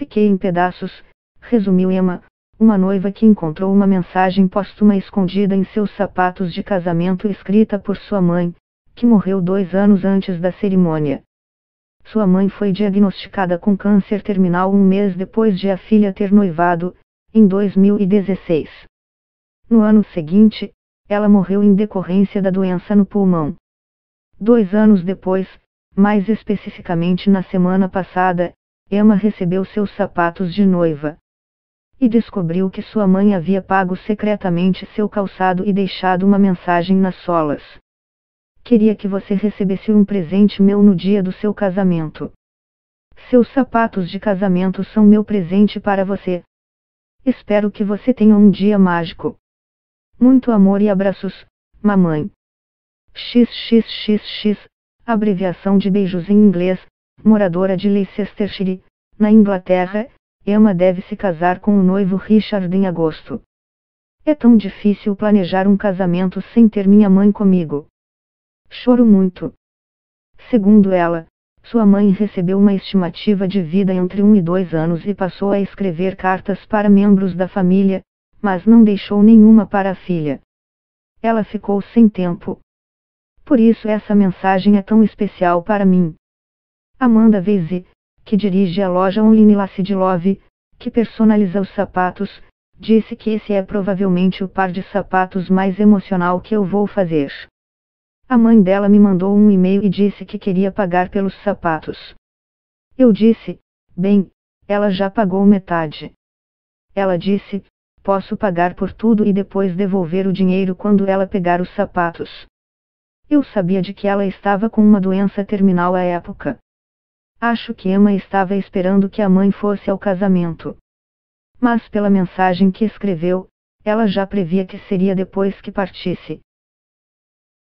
Fiquei em pedaços, resumiu Emma, uma noiva que encontrou uma mensagem póstuma escondida em seus sapatos de casamento escrita por sua mãe, que morreu 2 anos antes da cerimônia. Sua mãe foi diagnosticada com câncer terminal 1 mês depois de a filha ter noivado, em 2016. No ano seguinte, ela morreu em decorrência da doença no pulmão. 2 anos depois, mais especificamente na semana passada, Emma recebeu seus sapatos de noiva. E descobriu que sua mãe havia pago secretamente seu calçado e deixado uma mensagem nas solas. Queria que você recebesse um presente meu no dia do seu casamento. Seus sapatos de casamento são meu presente para você. Espero que você tenha um dia mágico. Muito amor e abraços, mamãe. XXXX, abreviação de beijos em inglês, moradora de Leicestershire, na Inglaterra, Emma deve se casar com o noivo Richard em agosto. É tão difícil planejar um casamento sem ter minha mãe comigo. Choro muito. Segundo ela, sua mãe recebeu uma estimativa de vida entre 1 e 2 anos e passou a escrever cartas para membros da família, mas não deixou nenhuma para a filha. Ela ficou sem tempo. Por isso essa mensagem é tão especial para mim. Amanda Weise, que dirige a loja online Lacid Love, que personaliza os sapatos, disse que esse é provavelmente o par de sapatos mais emocional que eu vou fazer. A mãe dela me mandou um e-mail e disse que queria pagar pelos sapatos. Eu disse, bem, ela já pagou metade. Ela disse, posso pagar por tudo e depois devolver o dinheiro quando ela pegar os sapatos. Eu sabia de que ela estava com uma doença terminal à época. Acho que Emma estava esperando que a mãe fosse ao casamento. Mas pela mensagem que escreveu, ela já previa que seria depois que partisse.